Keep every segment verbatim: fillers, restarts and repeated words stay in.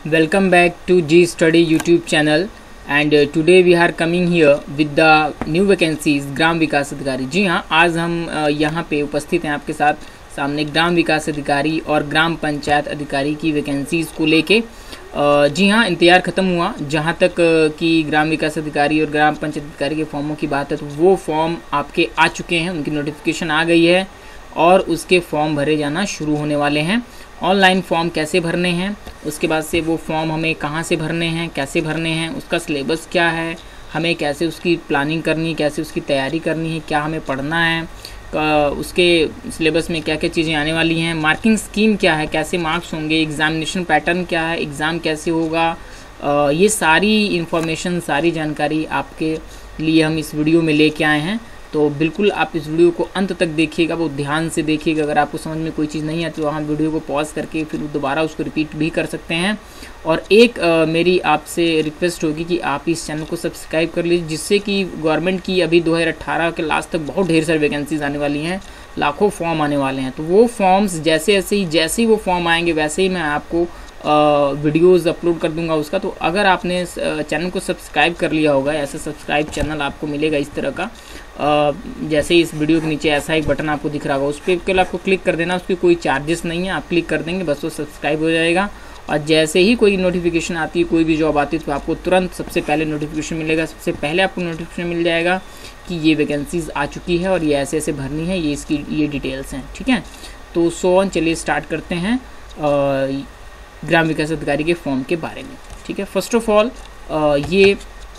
Welcome back to G Study YouTube channel and uh, today we are coming here with the new vacancies ग्राम विकास अधिकारी। जी हाँ, आज हम uh, यहाँ पे उपस्थित हैं आपके साथ सामने ग्राम विकास अधिकारी और ग्राम पंचायत अधिकारी की वैकेंसीज़ को लेके। uh, जी हाँ, इंतज़ार ख़त्म हुआ जहाँ तक uh, कि ग्राम विकास अधिकारी और ग्राम पंचायत अधिकारी के फॉर्मों की बात है, तो वो फॉर्म आपके आ चुके हैं, उनकी नोटिफिकेशन आ गई है और उसके फॉर्म भरे जाना शुरू होने वाले हैं। ऑनलाइन फॉर्म कैसे भरने हैं, उसके बाद से वो फॉर्म हमें कहाँ से भरने हैं, कैसे भरने हैं, उसका सिलेबस क्या है, हमें कैसे उसकी प्लानिंग करनी है, कैसे उसकी तैयारी करनी है, क्या हमें पढ़ना है, उसके सिलेबस में क्या क्या चीज़ें आने वाली हैं, मार्किंग स्कीम क्या है, कैसे मार्क्स होंगे, एग्ज़ामिनेशन पैटर्न क्या है, एग्ज़ाम कैसे होगा, ये सारी इन्फॉर्मेशन, सारी जानकारी आपके लिए हम इस वीडियो में लेके आए हैं। तो बिल्कुल आप इस वीडियो को अंत तक देखिएगा, वो ध्यान से देखिएगा। अगर आपको समझ में कोई चीज़ नहीं आती तो वहाँ वीडियो को पॉज करके फिर दोबारा उसको रिपीट भी कर सकते हैं। और एक आ, मेरी आपसे रिक्वेस्ट होगी कि आप इस चैनल को सब्सक्राइब कर लीजिए, जिससे कि गवर्नमेंट की अभी दो हज़ार अठारह के लास्ट तक बहुत ढेर सारी वैकेंसीज आने वाली हैं, लाखों फॉर्म आने वाले हैं। तो वो फॉर्म्स जैसे ऐसे ही जैसे ही वो फॉर्म आएंगे वैसे ही मैं आपको वीडियोज़ अपलोड कर दूंगा उसका। तो अगर आपने चैनल को सब्सक्राइब कर लिया होगा, ऐसा सब्सक्राइब चैनल आपको मिलेगा इस तरह का, Uh, जैसे इस वीडियो के नीचे ऐसा एक बटन आपको दिख रहा होगा, उस पर केवल आपको क्लिक कर देना, उसकी कोई चार्जेस नहीं है, आप क्लिक कर देंगे बस वो सब्सक्राइब हो जाएगा। और जैसे ही कोई नोटिफिकेशन आती है, कोई भी जॉब आती है, तो आपको तुरंत सबसे पहले नोटिफिकेशन मिलेगा, सबसे पहले आपको नोटिफिकेशन मिल जाएगा कि ये वैकेंसीज आ चुकी है और ये ऐसे ऐसे भरनी है, ये इसकी ये डिटेल्स हैं। ठीक है, तो सो ऑन, चलिए स्टार्ट करते हैं ग्राम विकास अधिकारी के फॉर्म के बारे में। ठीक है, फर्स्ट ऑफ ऑल ये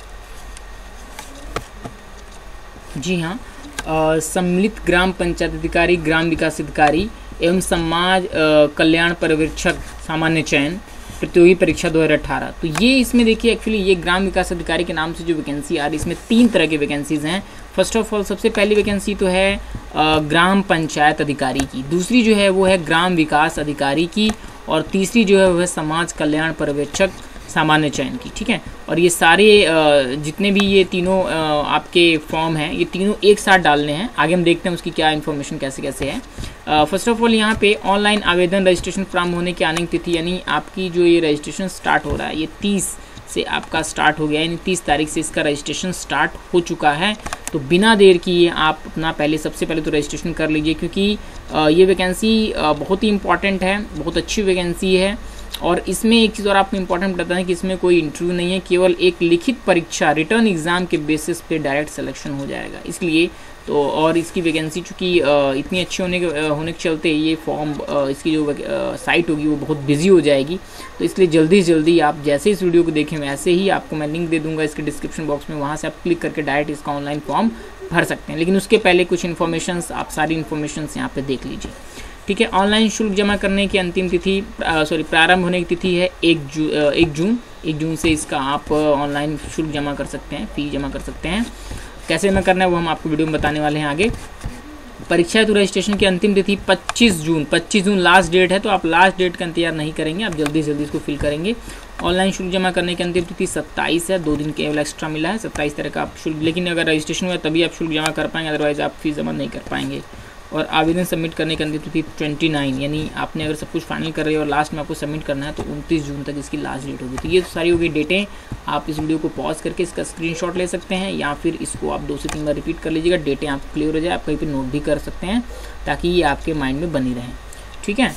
जी हाँ, सम्मिलित ग्राम पंचायत अधिकारी, ग्राम विकास अधिकारी एवं समाज कल्याण पर्यवेक्षक सामान्य चयन प्रतियोगी परीक्षा दो हज़ार अठारह। तो ये इसमें देखिए, एक्चुअली ये ग्राम विकास अधिकारी के नाम से जो वैकेंसी आ रही है, इसमें तीन तरह की वैकेंसीज हैं। फर्स्ट ऑफ ऑल सबसे पहली वैकेंसी तो है ग्राम पंचायत अधिकारी की, दूसरी जो है वो है ग्राम विकास अधिकारी की, और तीसरी जो है वो है समाज कल्याण पर्यवेक्षक सामान्य चयन की। ठीक है, और ये सारे जितने भी ये तीनों आपके फॉर्म हैं, ये तीनों एक साथ डालने हैं। आगे हम देखते हैं उसकी क्या इन्फॉर्मेशन कैसे कैसे है। फर्स्ट ऑफ ऑल यहाँ पे ऑनलाइन आवेदन रजिस्ट्रेशन प्रारंभ होने की आने की तिथि, यानी आपकी जो ये रजिस्ट्रेशन स्टार्ट हो रहा है, ये तीस से आपका स्टार्ट हो गया, यानी तीस तारीख से इसका रजिस्ट्रेशन स्टार्ट हो चुका है। तो बिना देर किए आप अपना पहले सबसे पहले तो रजिस्ट्रेशन कर लीजिए, क्योंकि ये वैकेंसी बहुत ही इंपॉर्टेंट है, बहुत अच्छी वैकेंसी है। और इसमें एक चीज़ और आपको इंपॉर्टेंट बताना है कि इसमें कोई इंटरव्यू नहीं है, केवल एक लिखित परीक्षा, रिटर्न एग्जाम के बेसिस पे डायरेक्ट सिलेक्शन हो जाएगा। इसलिए तो और इसकी वैकेंसी चूँकि इतनी अच्छी होने के होने के चलते ये फॉर्म, इसकी जो साइट होगी वो बहुत बिजी हो जाएगी। तो इसलिए जल्दी से जल्दी आप जैसे इस वीडियो को देखें वैसे ही आपको मैं लिंक दे दूँगा इसके डिस्क्रिप्शन बॉक्स में, वहाँ से आप क्लिक करके डायरेक्ट इसका ऑनलाइन फॉर्म भर सकते हैं। लेकिन उसके पहले कुछ इन्फॉर्मेशन, आप सारी इन्फॉर्मेशन यहाँ पर देख लीजिए। ठीक है, ऑनलाइन शुल्क जमा करने की अंतिम तिथि, सॉरी प्रारंभ होने की तिथि है एक जू एक जून एक जून से इसका आप ऑनलाइन शुल्क जमा कर सकते हैं, फी जमा कर सकते हैं। कैसे जमा करना है वो हम आपको वीडियो में बताने वाले हैं आगे। परीक्षा हेतु रजिस्ट्रेशन की अंतिम तिथि पच्चीस जून पच्चीस जून लास्ट डेट है, तो आप लास्ट डेट का इंतजार नहीं करेंगे, आप जल्दी से जल्दी इसको फिल करेंगे। ऑनलाइन शुल्क जमा करने की अंतिम तिथि सत्ताईस है, दो दिन केवल एक्स्ट्रा मिला है, सत्ताईस तारीख का आप शुल्क, लेकिन अगर रजिस्ट्रेशन हुआ तभी आप शुल्क जमा कर पाएंगे, अदरवाइज आप फीस जमा नहीं कर पाएंगे। और आवेदन सबमिट करने की अंतिम तिथि उनतीस, यानी आपने अगर सब कुछ फाइनल कर रहे हो और लास्ट में आपको सबमिट करना है तो उनतीस जून तक इसकी लास्ट डेट होगी। तो ये सारी होगी डेटें। आप इस वीडियो को पॉज करके इसका स्क्रीनशॉट ले सकते हैं, या फिर इसको आप दो से तीन बार रिपीट कर लीजिएगा, डेटें आपको क्लियर हो जाए, आप कहीं पर नोट भी कर सकते हैं ताकि ये आपके माइंड में बनी रहें। ठीक है,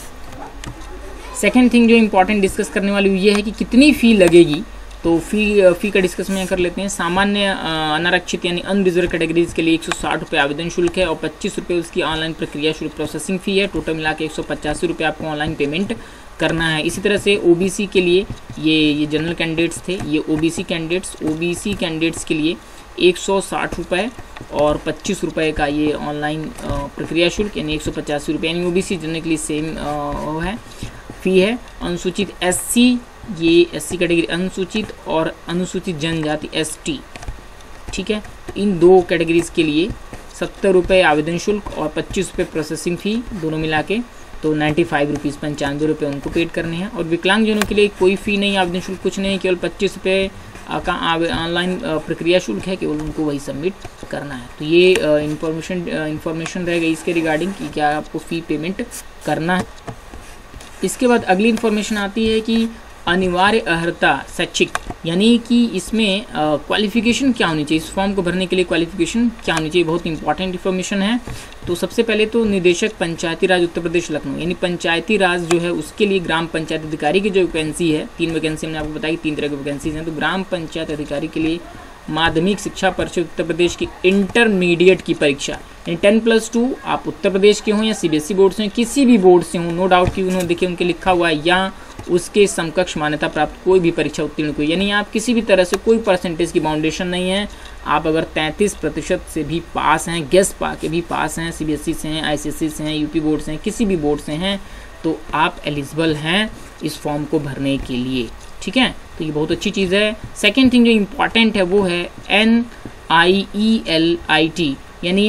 सेकेंड थिंग जो इंपॉर्टेंट डिस्कस करने वाली ये है कि कितनी फ़ी लगेगी। तो फ़ी फ़ी का डिस्कस में कर लेते हैं। सामान्य अनारक्षित यानी अनरिजर्व कैटेगरीज के लिए एक सौ साठ रुपये आवेदन शुल्क है और पच्चीस रुपये उसकी ऑनलाइन प्रक्रिया शुल्क प्रोसेसिंग फ़ी है। टोटल मिला के एक सौ पचासी रुपये आपको ऑनलाइन पेमेंट करना है। इसी तरह से ओबीसी के लिए, ये ये जनरल कैंडिडेट्स थे, ये ओबीसी कैंडिडेट्स ओबीसी कैंडिडेट्स के लिए एक सौ साठ रुपये और पच्चीस रुपये का ये ऑनलाइन प्रक्रिया शुल्क, यानी एक सौ पचासी रुपये, यानी ओबीसी जनरल के लिए सेम है फ़ी है। अनुसूचित एससी, ये एससी कैटेगरी अनुसूचित, और अनुसूचित जनजाति एसटी। ठीक है, इन दो कैटेगरीज के लिए सत्तर रुपये आवेदन शुल्क और पच्चीस रुपये प्रोसेसिंग फ़ी, दोनों मिला के तो नाइन्टी फाइव रुपीज़ पंचानवे रुपये उनको पेड करने हैं। और विकलांगजनों के लिए कोई फ़ी नहीं, आवेदन शुल्क कुछ नहीं, केवल पच्चीस रुपये का ऑनलाइन प्रक्रिया शुल्क है, केवल उनको वही सबमिट करना है। तो ये इंफॉर्मेशन इंफॉर्मेशन रह गई इसके रिगार्डिंग कि क्या आपको फ़ी पेमेंट करना है। इसके बाद अगली इन्फॉर्मेशन आती है कि अनिवार्य अर्हता शैक्षिक, यानी कि इसमें क्वालिफिकेशन क्या होनी चाहिए, इस फॉर्म को भरने के लिए क्वालिफिकेशन क्या होनी चाहिए, बहुत इंपॉर्टेंट इन्फॉर्मेशन है। तो सबसे पहले तो निदेशक पंचायती राज उत्तर प्रदेश लखनऊ, यानी पंचायती राज जो है उसके लिए ग्राम पंचायत अधिकारी की जो वैकेंसी है, तीन वैकेंसी मैंने आपको बताई, तीन तरह की वैकेंसीज हैं। तो ग्राम पंचायत अधिकारी के लिए माध्यमिक शिक्षा परिषद उत्तर प्रदेश की इंटरमीडिएट की परीक्षा, यानी टेन प्लस टू आप उत्तर प्रदेश के हों या सीबीएसई बोर्ड से, किसी भी बोर्ड से हों, नो डाउट कि उन्होंने देखिए उनके लिखा हुआ है या उसके समकक्ष मान्यता प्राप्त कोई भी परीक्षा उत्तीर्ण कोई, यानी आप किसी भी तरह से कोई परसेंटेज की बाउंडेशन नहीं है, आप अगर तैंतीस प्रतिशत से भी पास हैं, गेस पा के भी पास हैं, सीबीएसई से हैं, आईसीएसई से हैं, यूपी बोर्ड से हैं, किसी भी बोर्ड से हैं, तो आप एलिजिबल हैं इस फॉर्म को भरने के लिए, ठीक है। तो ये बहुत अच्छी चीज़ है। सेकेंड थिंग जो इम्पॉर्टेंट है वो है N I E L I T, यानी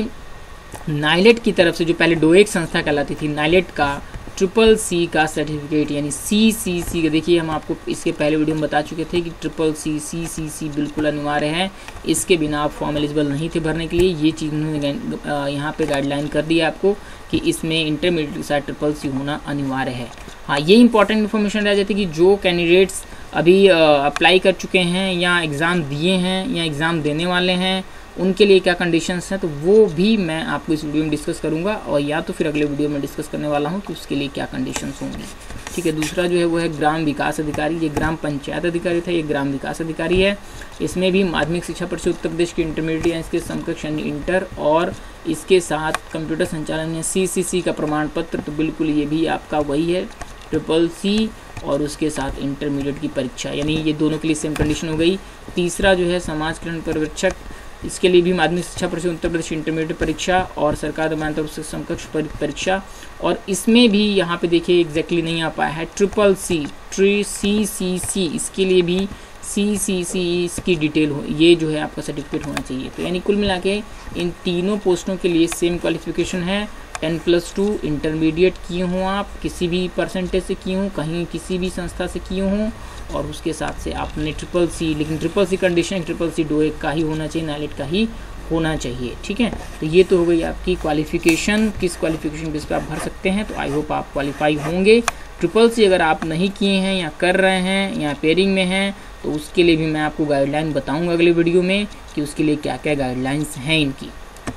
नाइलेट की तरफ से, जो पहले डोएक संस्था कहलाती थी, नाइलेट का ट्रिपल सी का सर्टिफिकेट, यानी सी सी सी का, देखिए हम आपको इसके पहले वीडियो में बता चुके थे कि ट्रिपल सी सी सी सी बिल्कुल अनिवार्य है, इसके बिना आप फॉर्म एलिजिबल नहीं थे भरने के लिए। ये चीज़ उन्होंने यहाँ पे गाइडलाइन कर दी है आपको कि इसमें इंटरमीडिएट के साथ ट्रिपल सी होना अनिवार्य है। हाँ, ये इंपॉर्टेंट इन्फॉर्मेशन रह जाती है कि जो कैंडिडेट्स अभी अप्लाई कर चुके हैं या एग्ज़ाम दिए हैं या एग्ज़ाम देने वाले हैं, उनके लिए क्या कंडीशंस हैं, तो वो भी मैं आपको इस वीडियो में डिस्कस करूंगा, और या तो फिर अगले वीडियो में डिस्कस करने वाला हूं कि उसके लिए क्या कंडीशंस होंगी, ठीक है। दूसरा जो है वो है ग्राम विकास अधिकारी, ये ग्राम पंचायत अधिकारी था, ये ग्राम विकास अधिकारी है। इसमें भी माध्यमिक शिक्षा परिषद उत्तर प्रदेश की इंटरमीडिएट या इसके समकक्ष यानी इंटर, और इसके साथ कंप्यूटर संचालन में सी सी सी का प्रमाण पत्र, तो बिल्कुल ये भी आपका वही है, ट्रिपल सी और उसके साथ इंटरमीडिएट की परीक्षा, यानी ये दोनों के लिए सेम कंडीशन हो गई। तीसरा जो है समाज कल्याण पर्यवेक्षक, इसके लिए भी माध्यमिक शिक्षा परिषद उत्तर प्रदेश इंटरमीडिएट परीक्षा और सरकार द्वारा तरफ से समकक्ष परीक्षा, और इसमें भी यहाँ पे देखिए एग्जैक्टली नहीं आ पाया है, ट्रिपल सी ट्री सी सी सी इसके लिए भी सी सी सी इसकी डिटेल हो, ये जो है आपका सर्टिफिकेट होना चाहिए। तो यानी कुल मिला के इन तीनों पोस्टों के लिए सेम क्वालिफिकेशन है, टेन प्लस टू इंटरमीडिएट किए हों, आप किसी भी परसेंटेज से किए हों, कहीं किसी भी संस्था से किए हों, और उसके साथ से आपने ट्रिपल सी, लेकिन triple C condition triple C DOEACC का ही होना चाहिए, नाइलेट का ही होना चाहिए, ठीक है। तो ये तो हो गई आपकी क्वालिफिकेशन, किस क्वालिफिकेशन बेस पे आप भर सकते हैं। तो आई होप आप क्वालिफाई होंगे। ट्रिपल सी अगर आप नहीं किए हैं या कर रहे हैं या पेयरिंग में हैं, तो उसके लिए भी मैं आपको गाइडलाइन बताऊँगा अगले वीडियो में कि उसके लिए क्या क्या गाइडलाइंस हैं इनकी।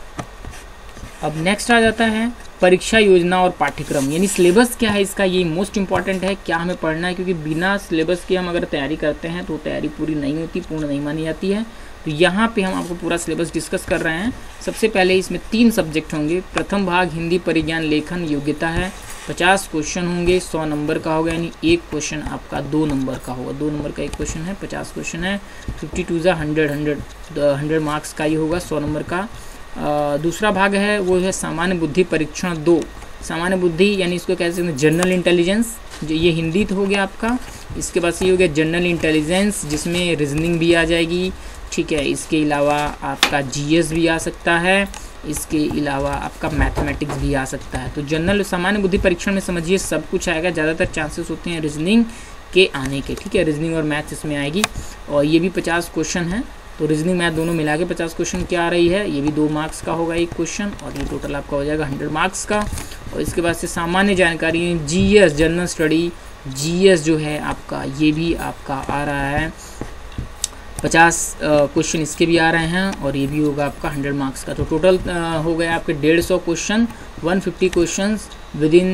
अब नेक्स्ट आ जाता है परीक्षा योजना और पाठ्यक्रम, यानी सिलेबस क्या है इसका, ये मोस्ट इंपॉर्टेंट है, क्या हमें पढ़ना है, क्योंकि बिना सिलेबस के हम अगर तैयारी करते हैं तो तैयारी पूरी नहीं होती, पूर्ण नहीं मानी जाती है। तो यहाँ पे हम आपको पूरा सिलेबस डिस्कस कर रहे हैं। सबसे पहले इसमें तीन सब्जेक्ट होंगे। प्रथम भाग हिंदी परिज्ञान लेखन योग्यता है, पचास क्वेश्चन होंगे, सौ नंबर का होगा, यानी एक क्वेश्चन आपका दो नंबर का होगा, दो नंबर का एक क्वेश्चन है, पचास क्वेश्चन है, फिफ्टी टू ज़ा हंड्रेड हंड्रेड हंड्रेड मार्क्स का ये होगा, सौ नंबर का। आ, दूसरा भाग है वो है सामान्य बुद्धि परीक्षण दो, सामान्य बुद्धि यानी इसको कह सकते हैं जनरल इंटेलिजेंस, जो ये हिंदी तो हो गया आपका। इसके बाद ये हो गया जनरल इंटेलिजेंस जिसमें रीजनिंग भी आ जाएगी, ठीक है। इसके अलावा आपका जीएस भी आ सकता है, इसके अलावा आपका मैथमेटिक्स भी आ सकता है। तो जनरल सामान्य बुद्धि परीक्षण में समझिए सब कुछ आएगा, ज़्यादातर चांसेस होते हैं रीजनिंग के आने के, ठीक है। रीजनिंग और मैथ्स इसमें आएगी, और ये भी पचास क्वेश्चन है, तो रीजनिंग मैथ दोनों मिला के पचास क्वेश्चन क्या आ रही है, ये भी दो मार्क्स का होगा एक क्वेश्चन, और ये टोटल आपका हो जाएगा हंड्रेड मार्क्स का। और इसके बाद से सामान्य जानकारी जीएस जनरल स्टडी, जीएस जो है आपका ये भी आपका आ रहा है, पचास क्वेश्चन इसके भी आ रहे हैं, और ये भी होगा आपका हंड्रेड मार्क्स का। तो टोटल हो गए आपके डेढ़ सौ question, one fifty question within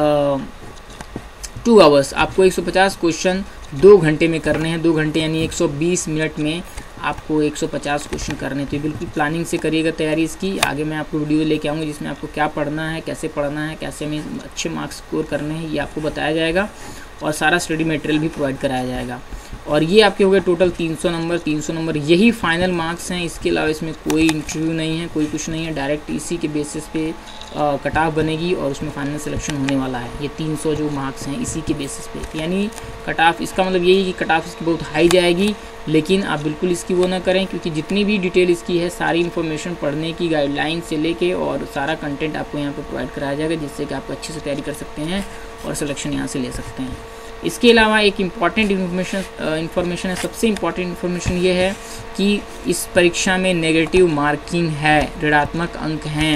two hours. आपको एक सौ पचास क्वेश्चन दो घंटे में करने हैं, दो घंटे यानी एक सौ बीस मिनट में आपको एक सौ पचास क्वेश्चन करने। तो बिल्कुल प्लानिंग से करिएगा तैयारी इसकी। आगे मैं आपको वीडियो लेके आऊँगा जिसमें आपको क्या पढ़ना है, कैसे पढ़ना है, कैसे हमें अच्छे मार्क्स स्कोर करने हैं, ये आपको बताया जाएगा, और सारा स्टडी मटेरियल भी प्रोवाइड कराया जाएगा। और ये आपके हो गए टोटल तीन सौ नंबर, तीन सौ नंबर यही फाइनल मार्क्स हैं, इसके अलावा इसमें कोई इंटरव्यू नहीं है, कोई कुछ नहीं है, डायरेक्ट इसी के बेसिस पे कट ऑफ बनेगी और उसमें फाइनल सिलेक्शन होने वाला है। ये तीन सौ जो मार्क्स हैं इसी के बेसिस पे, यानी कट ऑफ, इसका मतलब यही कि कट ऑफ इसकी बहुत हाई जाएगी, लेकिन आप बिल्कुल इसकी वो ना करें, क्योंकि जितनी भी डिटेल इसकी है सारी इन्फॉर्मेशन पढ़ने की गाइडलाइन से लेके और सारा कंटेंट आपको यहाँ पर प्रोवाइड कराया जाएगा, जिससे कि आप अच्छे से तैयारी कर सकते हैं और सिलेक्शन यहाँ से ले सकते हैं। इसके अलावा एक इम्पॉर्टेंट इन्फॉर्मेशन इन्फॉर्मेशन है, सबसे इम्पॉर्टेंट इन्फॉर्मेशन ये है कि इस परीक्षा में नेगेटिव मार्किंग है, ऋणात्मक अंक हैं।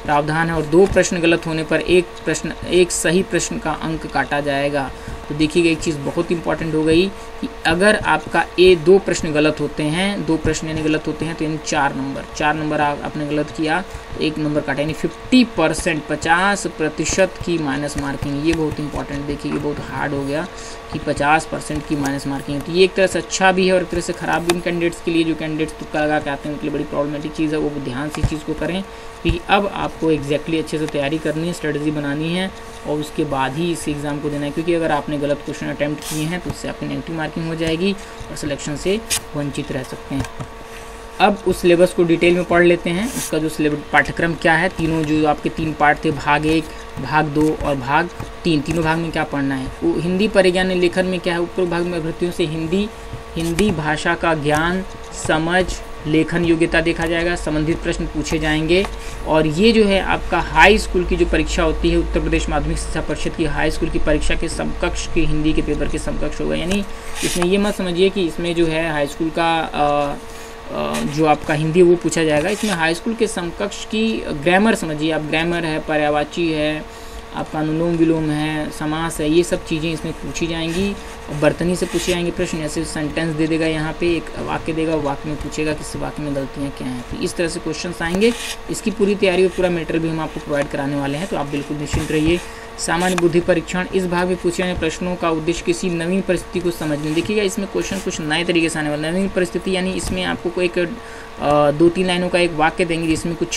प्रावधान है और दो प्रश्न गलत होने पर एक प्रश्न एक सही प्रश्न का अंक काटा जाएगा। तो देखिएगा एक चीज़ बहुत इंपॉर्टेंट हो गई कि अगर आपका ए दो प्रश्न गलत होते हैं, दो प्रश्न यानी गलत होते हैं तो यानी चार नंबर चार नंबर आप आपने गलत किया तो एक नंबर काटा, यानी फिफ्टी परसेंट पचास प्रतिशत की माइनस मार्किंग। ये बहुत इंपॉर्टेंट, देखिए ये बहुत हार्ड हो गया कि पचास परसेंट की माइनस मार्किंग। तो ये एक तरह से अच्छा भी है और एक तरह से ख़राब भी इन कैंडिडेट्स के लिए, जो कैंडिडेट्स तुक्का लगा के आते हैं उनके लिए बड़ी प्रॉब्लमेटिक चीज़ है। वो ध्यान से इस चीज़ को करें क्योंकि अब आपको एग्जैक्टली अच्छे से तैयारी करनी है, स्ट्रेटजी बनानी है और उसके बाद ही इस एग्ज़ाम को देना है, क्योंकि अगर आपने गलत क्वेश्चन अटैम्प्ट किए हैं तो उससे आपकी नेगेटिव मार्किंग हो जाएगी और सिलेक्शन से वंचित रह सकते हैं। अब उस सिलेबस को डिटेल में पढ़ लेते हैं। उसका जो सिलेबस पाठ्यक्रम क्या है, तीनों जो आपके तीन पार्ट थे, भाग एक, भाग दो और भाग तीन, तीनों भाग में क्या पढ़ना है। वो हिंदी परिज्ञान लेखन में क्या है, ऊपर भाग में अभ्यर्थियों से हिंदी हिंदी भाषा का ज्ञान, समझ, लेखन योग्यता देखा जाएगा, संबंधित प्रश्न पूछे जाएंगे। और ये जो है आपका हाई स्कूल की जो परीक्षा होती है, उत्तर प्रदेश माध्यमिक शिक्षा परिषद की हाई स्कूल की परीक्षा के समकक्ष के हिंदी के पेपर के समकक्ष होगा। यानी इसमें ये मत समझिए कि इसमें जो है हाई स्कूल का आ, जो आपका हिंदी वो पूछा जाएगा, इसमें हाई स्कूल के समकक्ष की ग्रामर समझिए आप, ग्रामर है, पर्यायवाची है, आपका अनुलोम विलोम है, समास है, ये सब चीज़ें इसमें पूछी जाएंगी। और बर्तनी से पूछे जाएंगे प्रश्न, ऐसे सेंटेंस दे देगा, यहाँ पे एक वाक्य देगा, वाक्य में पूछेगा कि इस वाक्य में गलतियाँ क्या हैं। तो इस तरह से क्वेश्चंस आएंगे। इसकी पूरी तैयारी और पूरा मटेरियल भी हम आपको प्रोवाइड कराने वाले हैं, तो आप बिल्कुल निश्चिंत रहिए। सामान्य बुद्धि परीक्षण, इस भाग में पूछे जाने प्रश्नों का उद्देश्य किसी नवीन परिस्थिति को समझने। देखिएगा इसमें क्वेश्चन कुछ नए तरीके से आने वाला। नवीन परिस्थिति यानी इसमें आपको कोई एक दो तीन लाइनों का एक वाक्य देंगे जिसमें कुछ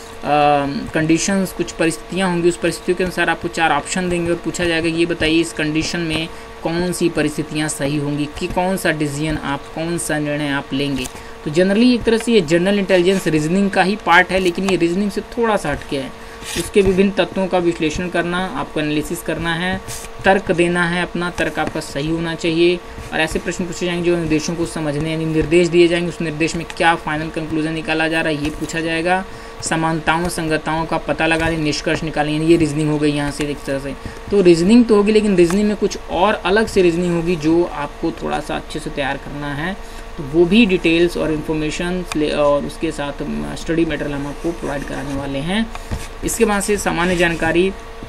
कंडीशंस, कुछ परिस्थितियां होंगी, उस परिस्थितियों के अनुसार आपको चार ऑप्शन देंगे और पूछा जाएगा ये बताइए इस कंडीशन में कौन सी परिस्थितियां सही होंगी, कि कौन सा डिसीजन आप, कौन सा निर्णय आप लेंगे। तो जनरली एक तरह से ये जनरल इंटेलिजेंस रीजनिंग का ही पार्ट है, लेकिन ये रीजनिंग से थोड़ा सा हटके है। उसके विभिन्न तत्वों का विश्लेषण करना, आपको एनालिसिस करना है, तर्क देना है, अपना तर्क आपका सही होना चाहिए। और ऐसे प्रश्न पूछे जाएंगे जो निर्देशों को समझने, यानी निर्देश दिए जाएंगे, उस निर्देश में क्या फाइनल कंक्लूजन निकाला जा रहा है ये पूछा जाएगा। समानताओं संगतताओं का पता लगाने, निष्कर्ष निकालें, यानी ये रीजनिंग हो गई यहाँ से एक तरह से। तो रीजनिंग तो होगी, लेकिन रीजनिंग में कुछ और अलग से रीजनिंग होगी जो आपको थोड़ा सा अच्छे से तैयार करना है। तो वो भी डिटेल्स और इन्फॉर्मेशन और उसके साथ स्टडी मटेरियल हम आपको प्रोवाइड कराने वाले हैं। इसके बाद से सामान्य जानकारी,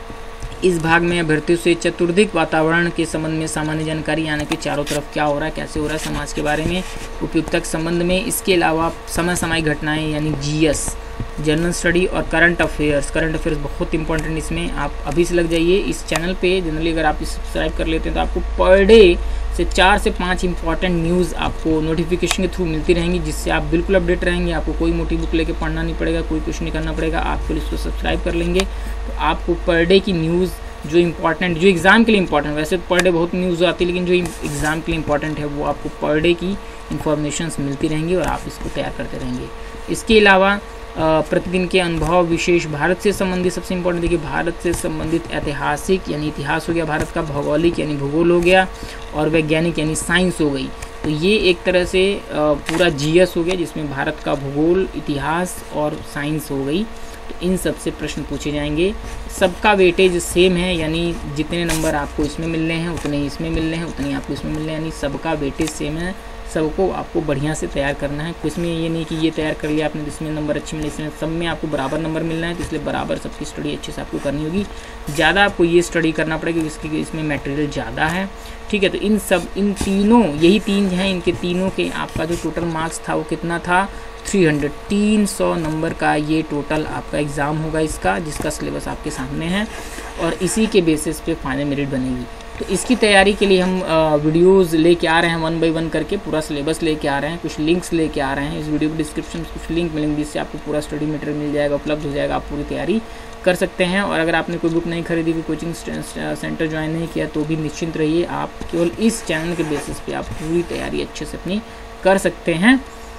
इस भाग में अभ्यर्थियों से चतुर्दिक वातावरण के संबंध में सामान्य जानकारी, यानी कि चारों तरफ क्या हो रहा है, कैसे हो रहा है, समाज के बारे में, उपयुक्तक संबंध में। इसके अलावा समय सामयिक घटनाएं यानी जीएस, जनरल स्टडी और करंट अफेयर्स। करंट अफेयर्स बहुत इंपॉर्टेंट, इसमें आप अभी से लग जाइए। इस चैनल पे जनरली अगर आप सब्सक्राइब कर लेते हैं तो आपको पर डे से चार से पाँच इंपॉर्टेंट न्यूज़ आपको नोटिफिकेशन के थ्रू मिलती रहेंगी, जिससे आप बिल्कुल अपडेट रहेंगे। आपको कोई मोटी बुक लेके पढ़ना नहीं पड़ेगा, कोई कुछ नहीं करना पड़ेगा, आप फिर इसको सब्सक्राइब कर लेंगे तो आपको पर डे की न्यूज़ जो इंपॉर्टेंट, जो एग्ज़ाम के लिए इंपॉर्टेंट, वैसे पर डे बहुत न्यूज़ आती है, लेकिन जो एग्ज़ाम के लिए इंपॉर्टेंट है वो आपको पर डे की इंफॉर्मेशंस मिलती रहेंगी और आप इसको तैयार करते रहेंगे। इसके अलावा प्रतिदिन के अनुभव, विशेष भारत से संबंधित, सबसे इंपॉर्टेंट देखिए भारत से संबंधित ऐतिहासिक यानी इतिहास हो गया भारत का, भौगोलिक यानी भूगोल हो गया और वैज्ञानिक यानी साइंस हो गई। तो ये एक तरह से पूरा जीएस हो गया जिसमें भारत का भूगोल, इतिहास और साइंस हो गई। तो इन सब से प्रश्न पूछे जाएंगे। सबका वेटेज सेम है, यानी जितने नंबर आपको इसमें मिलने हैं उतने ही इसमें मिलने हैं, उतने आपको इसमें मिलने हैं, यानी सबका वेटेज सेम है। सबको आपको बढ़िया से तैयार करना है। कुछ में ये नहीं कि ये तैयार कर लिया आपने जिसमें नंबर अच्छे मिले, इसमें सब में आपको बराबर नंबर मिलना है, तो इसलिए बराबर सबकी स्टडी अच्छे से आपको करनी होगी। ज़्यादा आपको ये स्टडी करना पड़ेगा क्योंकि इसकी इसमें मटेरियल ज़्यादा है, ठीक है। तो इन सब इन तीनों, यही तीन हैं, इनके तीनों के आपका जो टोटल मार्क्स था वो कितना था, तीन सौ तीन सौ नंबर का ये टोटल आपका एग्ज़ाम होगा इसका, जिसका सिलेबस आपके सामने है और इसी के बेसिस पे फाइनल मेरिट बनेगी। तो इसकी तैयारी के लिए हम वीडियोस लेके आ रहे हैं, वन बाय वन करके पूरा सिलेबस लेके आ रहे हैं, कुछ लिंक्स लेके आ रहे हैं। इस वीडियो के डिस्क्रिप्शन में कुछ लिंक मिलेंगे जिससे आपको पूरा स्टडी मटेरियल मिल जाएगा, उपलब्ध हो जाएगा, आप पूरी तैयारी कर सकते हैं। और अगर आपने कोई बुक नहीं खरीदी, कोई कोचिंग सेंटर ज्वाइन नहीं किया, तो भी निश्चिंत रहिए, आप केवल इस चैनल के बेसिस पे आप पूरी तैयारी अच्छे से अपनी कर सकते हैं।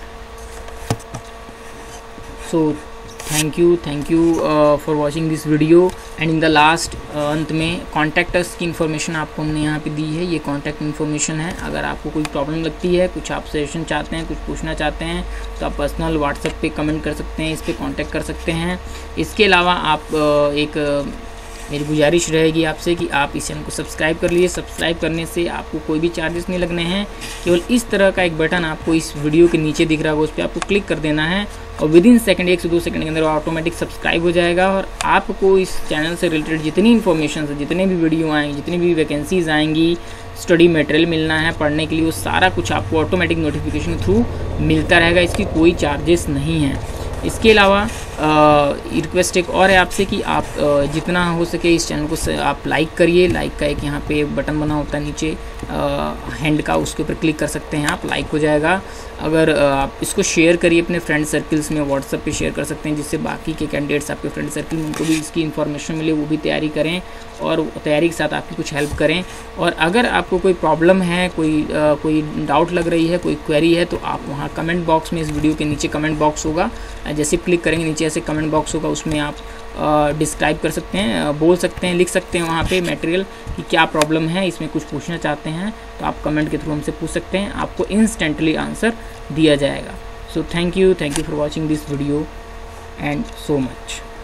So thank you thank you for watching this video. And in the last अंत में कॉन्टैक्ट अस की इन्फॉर्मेशन आपको हमने यहाँ पे दी है, ये कॉन्टैक्ट इन्फॉर्मेशन है। अगर आपको कोई प्रॉब्लम लगती है, कुछ आप सजेशन चाहते हैं, कुछ पूछना चाहते हैं, तो आप पर्सनल व्हाट्सएप पे कमेंट कर सकते हैं, इस पर कॉन्टैक्ट कर सकते हैं। इसके अलावा आप uh, एक uh, मेरी गुजारिश रहेगी आपसे कि आप इस चैनल को सब्सक्राइब कर लीजिए। सब्सक्राइब करने से आपको कोई भी चार्जेस नहीं लगने हैं, केवल इस तरह का एक बटन आपको इस वीडियो के नीचे दिख रहा होगा, उस पर आपको क्लिक कर देना है और विद इन सेकंड, एक से दो सेकंड के अंदर ऑटोमेटिक सब्सक्राइब हो जाएगा। और आपको इस चैनल से रिलेटेड जितनी इन्फॉर्मेशन है, जितने भी वीडियो आएंगे, जितनी भी वैकेंसीज आएंगी, स्टडी मटेरियल मिलना है पढ़ने के लिए, वो सारा कुछ आपको ऑटोमेटिक नोटिफिकेशन के थ्रू मिलता रहेगा। इसकी कोई चार्जेस नहीं है। इसके अलावा रिक्वेस्ट एक और है आपसे कि आप आ, जितना हो सके इस चैनल को आप लाइक करिए। लाइक का एक यहाँ पे बटन बना होता है नीचे हैंड का, उसके ऊपर क्लिक कर सकते हैं आप, लाइक हो जाएगा। अगर आ, आप इसको शेयर करिए अपने फ्रेंड सर्कल्स में, व्हाट्सएप पे शेयर कर सकते हैं, जिससे बाकी के कैंडिडेट्स आपके फ्रेंड सर्कल में उनको भी इसकी इन्फॉर्मेशन मिले, वो भी तैयारी करें और तैयारी के साथ आपकी कुछ हेल्प करें। और अगर आपको कोई प्रॉब्लम है, कोई आ, कोई डाउट लग रही है, कोई क्वेरी है, तो आप वहाँ कमेंट बॉक्स में, इस वीडियो के नीचे कमेंट बॉक्स होगा, जैसे क्लिक करेंगे नीचे ऐसे कमेंट बॉक्स होगा, उसमें आप डिस्क्राइब कर सकते हैं, बोल सकते हैं, लिख सकते हैं वहाँ पे मटेरियल कि क्या प्रॉब्लम है, इसमें कुछ पूछना चाहते हैं तो आप कमेंट के थ्रू हमसे पूछ सकते हैं, आपको इंस्टेंटली आंसर दिया जाएगा। So thank you thank you for watching this video and so much.